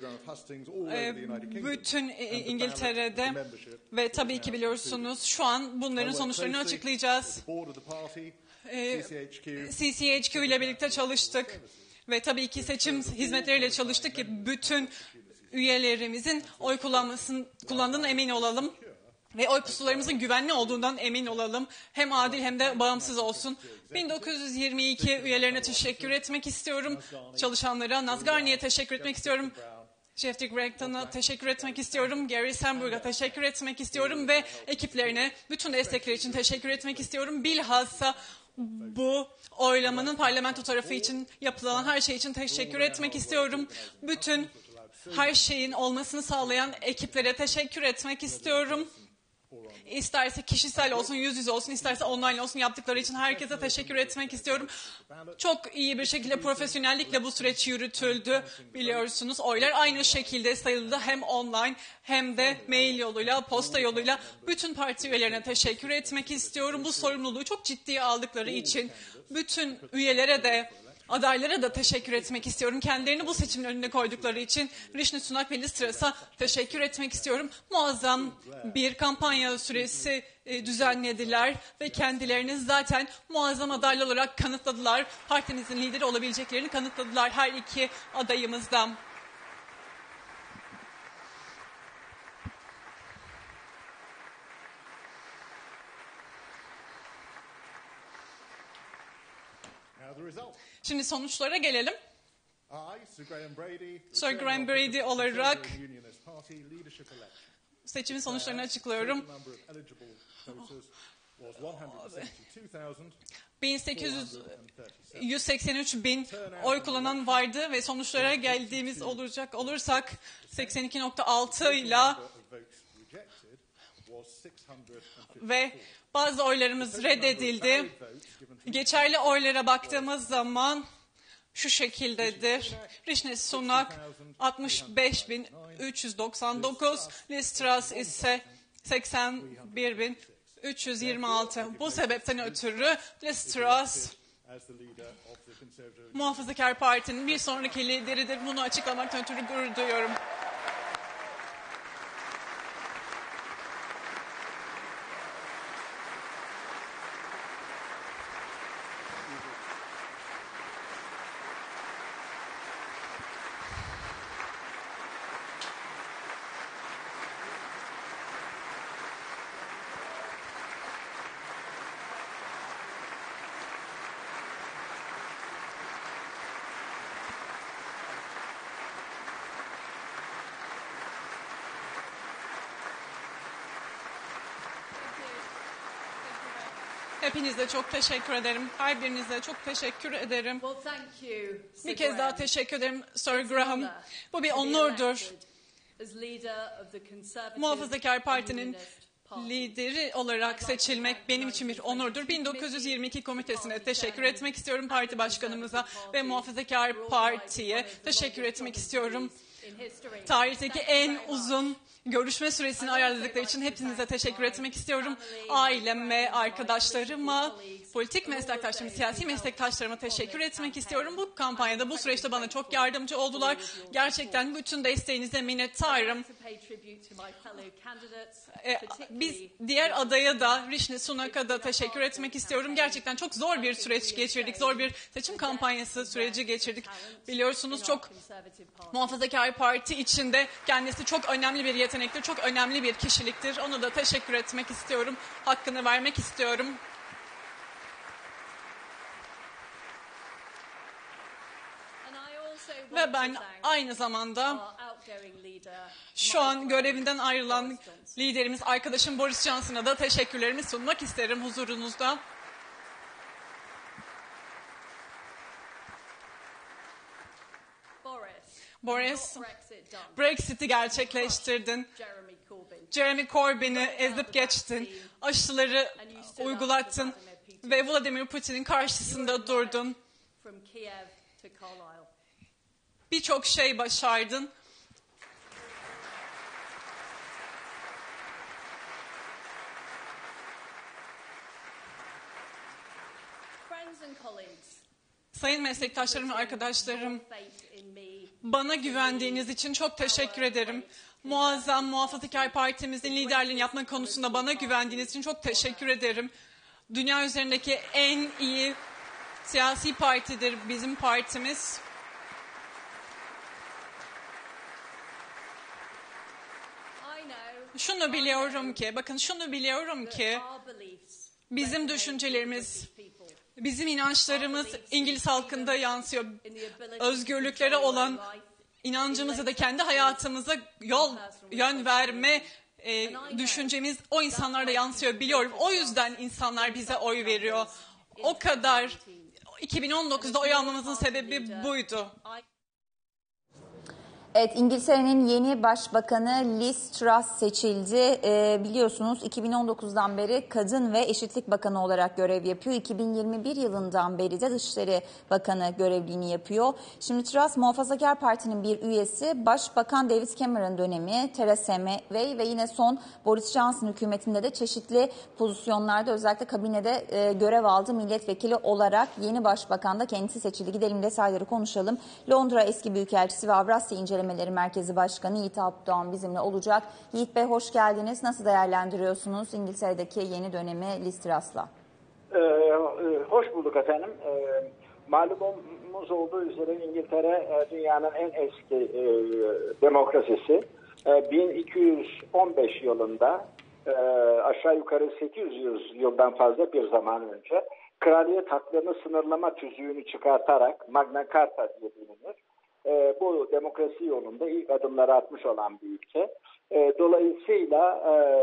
Bütün İngiltere'de ve tabii ki biliyorsunuz şu an bunların sonuçlarını açıklayacağız. CCHQ ile birlikte çalıştık ve tabii ki seçim hizmetleriyle çalıştık ki bütün üyelerimizin oy kullandığına emin olalım ve oy pusularımızın güvenli olduğundan emin olalım. Hem adil hem de bağımsız olsun. 1922 üyelerine teşekkür etmek istiyorum. Çalışanlara, Naz Garni'ye teşekkür etmek istiyorum. Jeffrey Gregton'a teşekkür etmek istiyorum. Gary Sandberg'a teşekkür etmek istiyorum ve ekiplerine bütün destekleri için teşekkür etmek istiyorum. Bilhassa bu oylamanın parlamento tarafı için yapılan her şey için teşekkür etmek istiyorum. Bütün her şeyin olmasını sağlayan ekiplere teşekkür etmek istiyorum. İsterse kişisel olsun, yüz yüze olsun, isterse online olsun yaptıkları için herkese teşekkür etmek istiyorum. Çok iyi bir şekilde profesyonellikle bu süreç yürütüldü. Biliyorsunuz oylar aynı şekilde sayıldı. Hem online hem de mail yoluyla, posta yoluyla bütün parti üyelerine teşekkür etmek istiyorum. Bu sorumluluğu çok ciddiye aldıkları için bütün üyelere de adaylara da teşekkür etmek istiyorum. Kendilerini bu seçimin önüne koydukları için Rishi Sunak ve Liz Truss'a teşekkür etmek istiyorum. Muazzam bir kampanya süresi düzenlediler ve kendilerini zaten muazzam adaylar olarak kanıtladılar. Partimizin lideri olabileceklerini kanıtladılar her iki adayımızdan. Şimdi sonuçlara gelelim. Sir Graham Brady olarak seçimin sonuçlarını açıklıyorum. 183 bin oy kullanan vardı ve sonuçlara geldiğimiz olursak 82.6 ile ve bazı oylarımız reddedildi. Geçerli oylara baktığımız zaman şu şekildedir. Rishi Sunak 65.399, Liz Truss ise 81.326. Bu sebepten ötürü Liz Truss Muhafazakar Parti'nin bir sonraki lideridir. Bunu açıklamaktan ötürü gurur duyuyorum. Hepinize çok teşekkür ederim. Her birinize çok teşekkür ederim. Bir kez daha teşekkür ederim Sir Graham. Bu bir onurdur. Muhafazakar Parti'nin lideri olarak seçilmek benim için bir onurdur. 1922 komitesine teşekkür etmek istiyorum. Parti başkanımıza ve Muhafazakar Parti'ye teşekkür etmek istiyorum. Tarihteki en uzun görüşme süresini ayarladıkları için hepinize teşekkür etmek istiyorum. Aileme, arkadaşlarıma, politik meslektaşlarıma, siyasi meslektaşlarıma teşekkür etmek istiyorum. Bu kampanyada, bu süreçte bana çok yardımcı oldular. Gerçekten bütün desteğinize minnettarım. Biz diğer adaya da, Rishi Sunak'a da teşekkür etmek istiyorum. Gerçekten çok zor bir süreç geçirdik. Zor bir seçim kampanyası süreci geçirdik. Biliyorsunuz çok Muhafazakar Parti içinde kendisi çok önemli bir yetenektir. Çok önemli bir kişiliktir. Onu da teşekkür etmek istiyorum. Hakkını vermek istiyorum. Ve ben aynı zamanda şu an görevinden ayrılan liderimiz, arkadaşım Boris Johnson'a da teşekkürlerimi sunmak isterim huzurunuzda. Boris, Brexit'i gerçekleştirdin. Jeremy Corbyn'i ezip geçtin. Aşıları uygulattın ve Vladimir Putin'in karşısında durdun. Birçok şey başardın. Sayın meslektaşlarım ve arkadaşlarım, bana güvendiğiniz için çok teşekkür ederim. Muazzam Muhafazakar Partimizin liderliğini yapma konusunda bana güvendiğiniz için çok teşekkür ederim. Dünya üzerindeki en iyi siyasi partidir bizim partimiz. Şunu biliyorum ki, bizim düşüncelerimiz, bizim inançlarımız İngiliz halkında yansıyor. Özgürlüklere olan inancımızı da kendi hayatımıza yön verme düşüncemiz o insanlara yansıyor biliyorum. O yüzden insanlar bize oy veriyor. O kadar 2019'da oy almamızın sebebi buydu. Evet, İngiltere'nin yeni başbakanı Liz Truss seçildi. Biliyorsunuz 2019'dan beri Kadın ve Eşitlik Bakanı olarak görev yapıyor. 2021 yılından beri de Dışişleri Bakanı görevliğini yapıyor. Şimdi Truss Muhafazakar Parti'nin bir üyesi. Başbakan David Cameron dönemi, Theresa May ve yine son Boris Johnson hükümetinde de çeşitli pozisyonlarda özellikle kabinede görev aldı. Milletvekili olarak yeni başbakan da kendisi seçildi. Gidelim detayları konuşalım. Londra eski büyükelçisi ve Avrasya İncelemeleri Merkezi Başkanı Yiğit Alpdoğan bizimle olacak. Yiğit Bey hoş geldiniz. Nasıl değerlendiriyorsunuz İngiltere'deki yeni dönemi Liz Truss'la? Hoş bulduk efendim. Malumumuz olduğu üzere İngiltere dünyanın en eski demokrasisi. 1215 yılında aşağı yukarı 800 yıldan fazla bir zaman önce kraliyet haklarını sınırlama tüzüğünü çıkartarak Magna Carta diye bilinir. Bu demokrasi yolunda ilk adımları atmış olan bir ülke. Dolayısıyla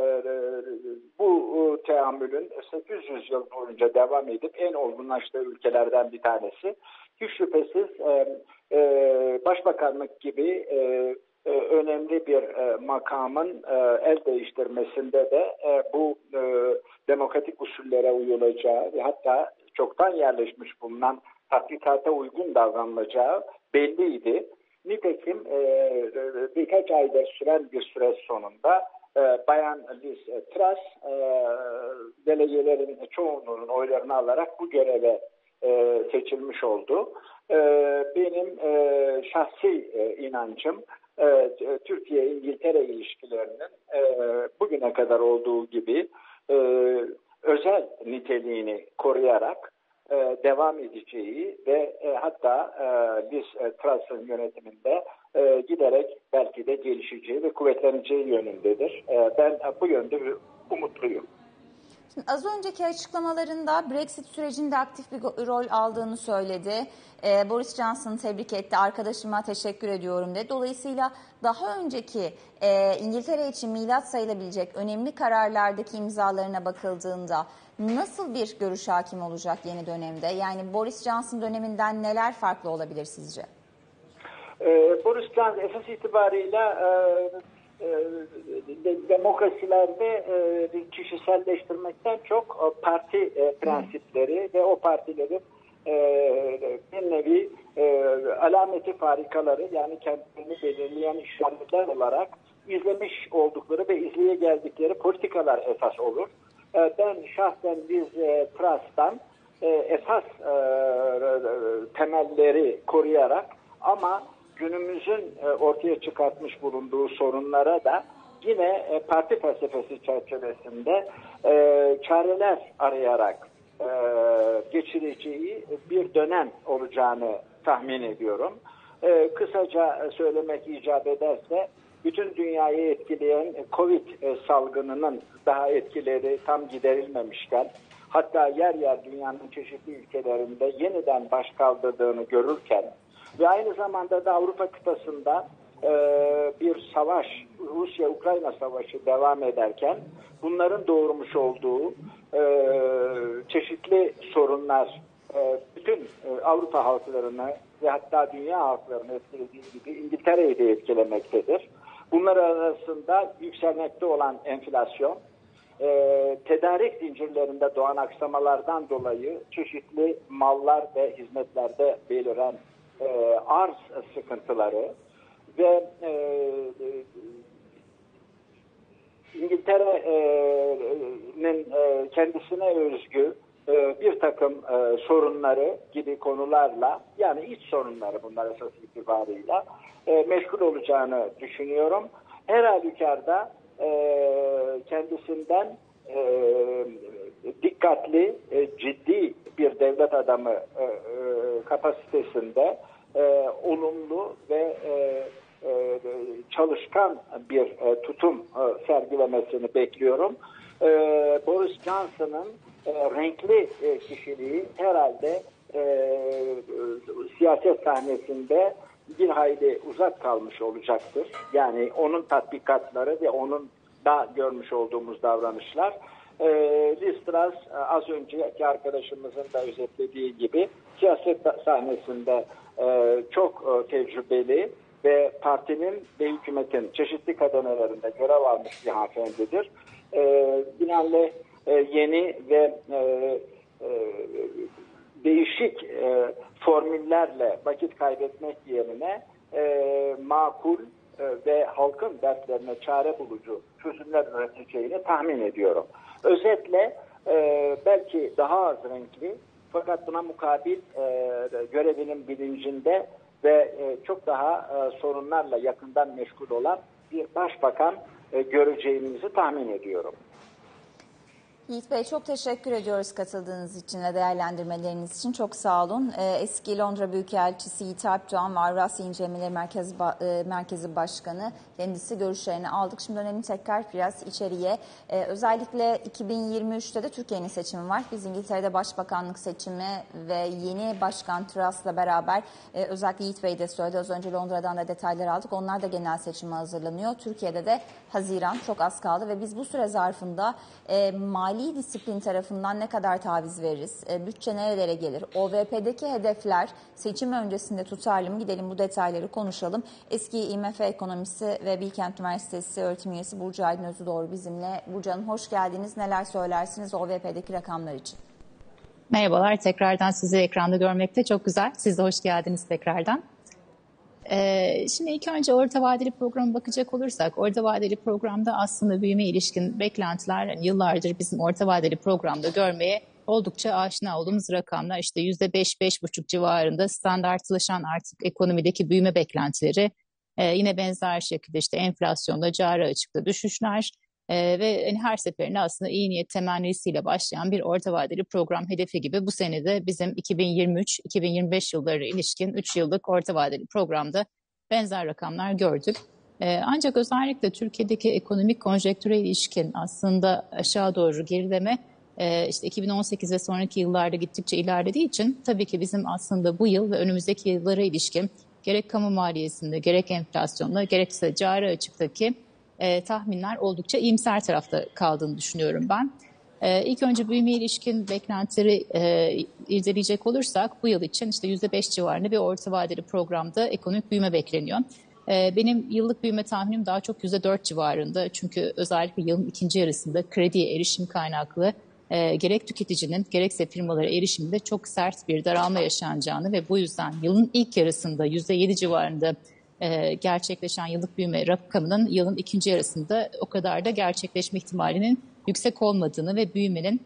bu teamülün 800 yıl boyunca devam edip en olgunlaştığı ülkelerden bir tanesi. Hiç şüphesiz başbakanlık gibi önemli bir makamın el değiştirmesinde de bu demokratik usullere uyulacağı ve hatta çoktan yerleşmiş bulunan tatbikata uygun davranılacağı belliydi. Nitekim birkaç ayda süren bir süreç sonunda Bayan Liz Truss delegelerin çoğunluğunun oylarını alarak bu göreve seçilmiş oldu. Benim şahsi inancım Türkiye-İngiltere ilişkilerinin bugüne kadar olduğu gibi özel niteliğini koruyarak devam edeceği ve hatta Liz Truss'ın yönetiminde giderek belki de gelişeceği ve kuvvetleneceği yönündedir. Ben bu yönde umutluyum. Şimdi az önceki açıklamalarında Brexit sürecinde aktif bir rol aldığını söyledi. Boris Johnson'ı tebrik etti. Arkadaşıma teşekkür ediyorum dedi. Dolayısıyla daha önceki İngiltere için milat sayılabilecek önemli kararlardaki imzalarına bakıldığında nasıl bir görüş hakim olacak yeni dönemde? Yani Boris Johnson döneminden neler farklı olabilir sizce? Boris Johnson esas itibarıyla demokrasilerde kişiselleştirmekten çok parti prensipleri ve o partilerin bir nevi alameti farikaları yani kendilerini belirleyen işaretler olarak izlemiş oldukları ve izleye geldikleri politikalar esas olur. Ben şahsen Liz Truss'tan esas temelleri koruyarak ama günümüzün ortaya çıkartmış bulunduğu sorunlara da yine parti felsefesi çerçevesinde çareler arayarak geçireceği bir dönem olacağını tahmin ediyorum. Kısaca söylemek icap ederse bütün dünyayı etkileyen Covid salgınının daha etkileri tam giderilmemişken hatta yer yer dünyanın çeşitli ülkelerinde yeniden baş kaldırdığını görürken ve aynı zamanda da Avrupa kıtasında bir savaş, Rusya-Ukrayna savaşı devam ederken bunların doğurmuş olduğu çeşitli sorunlar bütün Avrupa halklarını ve hatta dünya halklarını etkilediği gibi İngiltere'yi de etkilemektedir. Bunlar arasında yükselmekte olan enflasyon, tedarik zincirlerinde doğan aksamalardan dolayı çeşitli mallar ve hizmetlerde beliren arz sıkıntıları ve İngiltere'nin kendisine özgü bir takım sorunları gibi konularla yani iç sorunları bunlar esas itibarıyla meşgul olacağını düşünüyorum. Her halükarda kendisinden dikkatli, ciddi bir devlet adamı kapasitesinde olumlu ve çalışkan bir tutum sergilemesini bekliyorum. Boris Johnson'ın renkli kişiliği herhalde siyaset sahnesinde bir hayli uzak kalmış olacaktır. Yani onun tatbikatları ve onun da görmüş olduğumuz davranışlar. Liz Truss az önceki arkadaşımızın da özetlediği gibi siyaset sahnesinde çok tecrübeli ve partinin ve hükümetin çeşitli kademelerinde görev almış bir hanımefendidir. Binaenaleyh yeni ve değişik formüllerle vakit kaybetmek yerine makul ve halkın dertlerine çare bulucu çözümler üreteceğini tahmin ediyorum. Özetle belki daha az renkli fakat buna mukabil görevinin bilincinde ve çok daha sorunlarla yakından meşgul olan bir başbakan göreceğimizi tahmin ediyorum. Yiğit Bey çok teşekkür ediyoruz katıldığınız için ve değerlendirmeleriniz için. Çok sağ olun. Eski Londra Büyükelçisi Yiğit Alpdoğan ve Avrasya İncelemeleri Merkezi Başkanı kendisi görüşlerini aldık. Şimdi dönelim tekrar biraz içeriye. Özellikle 2023'te de Türkiye'nin seçimi var. Biz İngiltere'de başbakanlık seçimi ve yeni başkan Truss'la beraber özellikle Yiğit Bey de söyledi. Az önce Londra'dan da detaylar aldık. Onlar da genel seçime hazırlanıyor. Türkiye'de de Haziran çok az kaldı ve biz bu süre zarfında mali disiplin tarafından ne kadar taviz veririz? Bütçe nerelere gelir? OVP'deki hedefler seçim öncesinde tutarlı mı? Gidelim bu detayları konuşalım. Eski IMF ekonomisti ve Bilkent Üniversitesi öğretim üyesi Burcu Aydın Özüdoğru bizimle. Burcu Hanım hoş geldiniz. Neler söylersiniz OVP'deki rakamlar için? Merhabalar. Tekrardan sizi ekranda görmekte çok güzel. Siz de hoş geldiniz tekrardan. Şimdi ilk önce orta vadeli programa bakacak olursak, orta vadeli programda aslında büyüme ilişkin beklentiler yani yıllardır bizim orta vadeli programda görmeye oldukça aşina olduğumuz rakamlar. İşte %5-5,5 civarında standartlaşan artık ekonomideki büyüme beklentileri, yine benzer şekilde işte enflasyonda, cari açıkta düşüşler ve hani her seferinde aslında iyi niyet temennisiyle başlayan bir orta vadeli program hedefi gibi bu sene de bizim 2023-2025 yılları ilişkin 3 yıllık orta vadeli programda benzer rakamlar gördük. Ancak özellikle Türkiye'deki ekonomik konjektüre ilişkin aslında aşağı doğru gerileme işte 2018 ve sonraki yıllarda gittikçe ilerlediği için tabii ki bizim aslında bu yıl ve önümüzdeki yıllara ilişkin gerek kamu maliyesinde gerek enflasyonda gerekse cari açıktaki tahminler oldukça iyimser tarafta kaldığını düşünüyorum ben. İlk önce büyümeye ilişkin beklentileri irdeleyecek olursak bu yıl için işte %5 civarında bir orta vadeli programda ekonomik büyüme bekleniyor. Benim yıllık büyüme tahminim daha çok %4 civarında. Çünkü özellikle yılın ikinci yarısında krediye erişim kaynaklı gerek tüketicinin gerekse firmalara erişimde çok sert bir daralma yaşanacağını ve bu yüzden yılın ilk yarısında %7 civarında gerçekleşen yıllık büyüme rakamının yılın ikinci yarısında o kadar da gerçekleşme ihtimalinin yüksek olmadığını ve büyümenin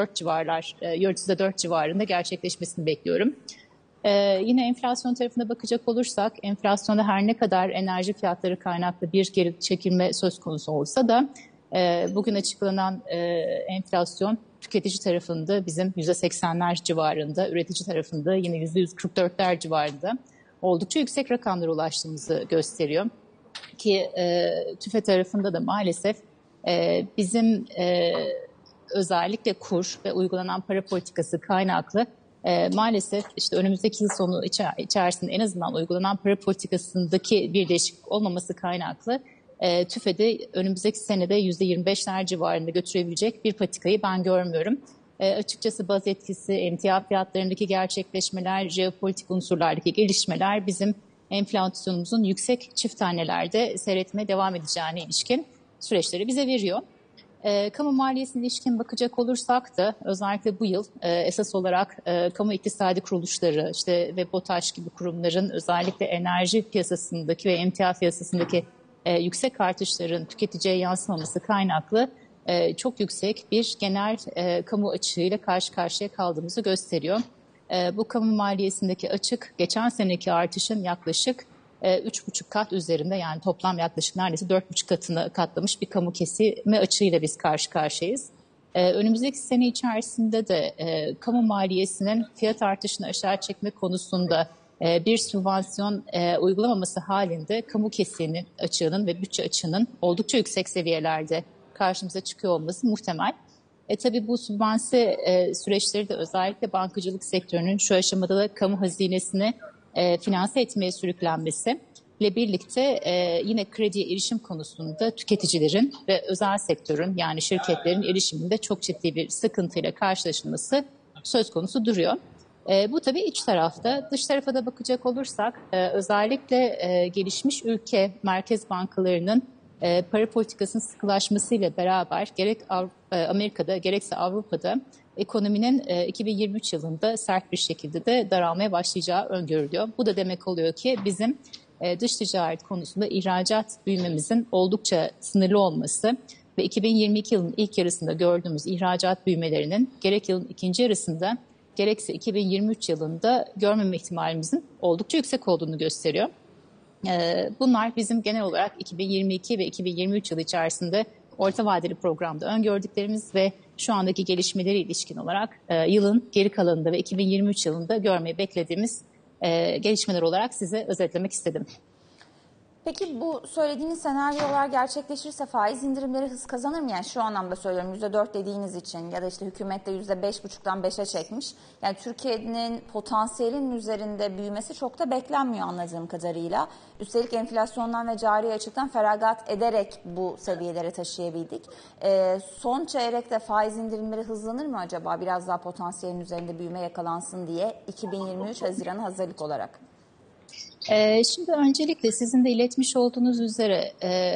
%4 civarında gerçekleşmesini bekliyorum. Yine enflasyon tarafına bakacak olursak enflasyonda her ne kadar enerji fiyatları kaynaklı bir geri çekilme söz konusu olsa da bugün açıklanan enflasyon tüketici tarafında bizim %80'ler civarında, üretici tarafında yine %144'ler civarında oldukça yüksek rakamlara ulaştığımızı gösteriyor. Ki TÜFE tarafında da maalesef bizim özellikle kur ve uygulanan para politikası kaynaklı maalesef işte önümüzdeki yıl sonu içerisinde en azından uygulanan para politikasındaki bir değişiklik olmaması kaynaklı TÜFE'de önümüzdeki senede %25'ler civarında götürebilecek bir patikayı ben görmüyorum. Açıkçası baz etkisi, emtia fiyatlarındaki gerçekleşmeler, jeopolitik unsurlardaki gelişmeler bizim enflasyonumuzun yüksek çift tanelerde seyretmeye devam edeceğine ilişkin süreçleri bize veriyor. Kamu maliyesine ilişkin bakacak olursak da özellikle bu yıl esas olarak kamu iktisadi kuruluşları işte ve BOTAŞ gibi kurumların özellikle enerji piyasasındaki ve emtia piyasasındaki yüksek artışların tüketiciye yansımaması kaynaklı çok yüksek bir genel kamu açığıyla karşı karşıya kaldığımızı gösteriyor. Bu kamu maliyesindeki açık geçen seneki artışın yaklaşık 3,5 kat üzerinde yani toplam yaklaşık neredeyse 4,5 katını katlamış bir kamu kesimi açığıyla biz karşı karşıyayız. Önümüzdeki sene içerisinde de kamu maliyesinin fiyat artışını aşağı çekme konusunda bir sübvansiyon uygulamaması halinde kamu kesiminin açığının ve bütçe açığının oldukça yüksek seviyelerde karşımıza çıkıyor olması muhtemel. Tabii bu sübvanse süreçleri de özellikle bankacılık sektörünün şu aşamada da kamu hazinesine finanse etmeye sürüklenmesi ile birlikte yine krediye erişim konusunda tüketicilerin ve özel sektörün yani şirketlerin erişiminde çok ciddi bir sıkıntıyla karşılaşılması söz konusu duruyor. Bu tabii iç tarafta. Dış tarafa da bakacak olursak özellikle gelişmiş ülke merkez bankalarının para politikasının sıkılaşmasıyla beraber gerek Amerika'da gerekse Avrupa'da ekonominin 2023 yılında sert bir şekilde de daralmaya başlayacağı öngörülüyor. Bu da demek oluyor ki bizim dış ticaret konusunda ihracat büyümemizin oldukça sınırlı olması ve 2022 yılının ilk yarısında gördüğümüz ihracat büyümelerinin gerek yılın ikinci yarısında gerekse 2023 yılında görmeme ihtimalimizin oldukça yüksek olduğunu gösteriyor. Bunlar bizim genel olarak 2022 ve 2023 yılı içerisinde orta vadeli programda öngördüklerimiz ve şu andaki gelişmeleri ilişkin olarak yılın geri kalanında ve 2023 yılında görmeyi beklediğimiz gelişmeler olarak size özetlemek istedim. Peki bu söylediğiniz senaryolar gerçekleşirse faiz indirimleri hız kazanır mı? Yani şu anlamda söylüyorum, %4 dediğiniz için ya da işte hükümet de %5,5'dan 5'e çekmiş. Yani Türkiye'nin potansiyelinin üzerinde büyümesi çok da beklenmiyor anladığım kadarıyla. Üstelik enflasyondan ve cari açıktan feragat ederek bu seviyelere taşıyabildik. Son çeyrekte faiz indirimleri hızlanır mı acaba? Biraz daha potansiyelin üzerinde büyüme yakalansın diye 2023 Haziran'a hazırlık olarak. Şimdi öncelikle sizin de iletmiş olduğunuz üzere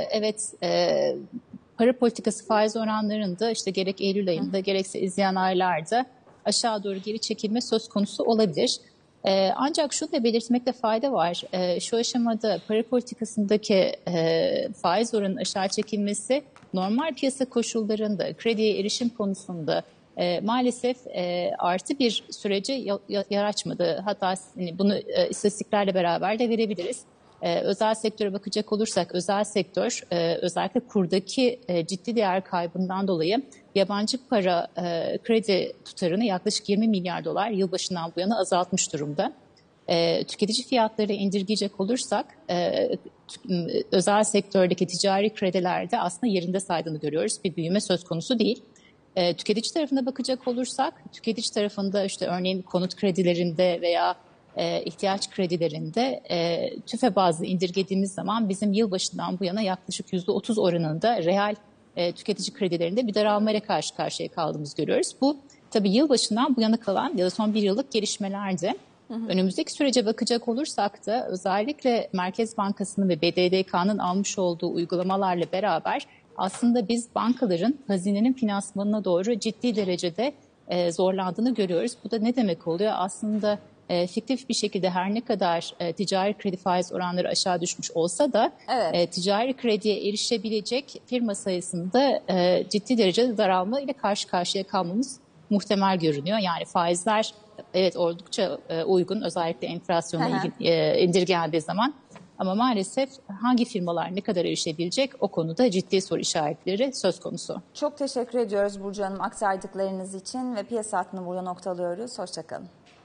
para politikası faiz oranlarında işte gerek Eylül ayında gerekse izleyen aylarda aşağı doğru geri çekilme söz konusu olabilir. Ancak şunu da belirtmekte fayda var. Şu aşamada para politikasındaki faiz oranının aşağı çekilmesi normal piyasa koşullarında krediye erişim konusunda maalesef artı bir sürece yer açmadı. Hatta bunu istatistiklerle beraber de verebiliriz. Özel sektöre bakacak olursak özel sektör özellikle kurdaki ciddi değer kaybından dolayı yabancı para kredi tutarını yaklaşık 20 milyar dolar yılbaşından bu yana azaltmış durumda. Tüketici fiyatları indirgeyecek olursak özel sektördeki ticari kredilerde aslında yerinde saydığını görüyoruz. Bir büyüme söz konusu değil. Tüketici tarafına bakacak olursak, tüketici tarafında işte örneğin konut kredilerinde veya ihtiyaç kredilerinde tüfe bazlı indirgediğimiz zaman bizim yılbaşından bu yana yaklaşık %30 oranında reel tüketici kredilerinde bir daralmayla karşı karşıya kaldığımızı görüyoruz. Bu tabii yılbaşından bu yana kalan ya da son bir yıllık gelişmelerdi. Önümüzdeki sürece bakacak olursak da özellikle Merkez Bankası'nın ve BDDK'nın almış olduğu uygulamalarla beraber aslında biz bankaların hazinenin finansmanına doğru ciddi derecede zorlandığını görüyoruz. Bu da ne demek oluyor? Aslında fiktif bir şekilde her ne kadar ticari kredi faiz oranları aşağı düşmüş olsa da ticari krediye erişebilecek firma sayısında ciddi derecede daralma ile karşı karşıya kalmamız muhtemel görünüyor. Yani faizler evet oldukça uygun, özellikle enflasyona indirgendiği zaman. Ama maalesef hangi firmalar ne kadar erişebilecek o konuda ciddi soru işaretleri söz konusu. Çok teşekkür ediyoruz Burcu Hanım aktardıklarınız için ve piyasa hattını burada noktalıyoruz. Hoşçakalın.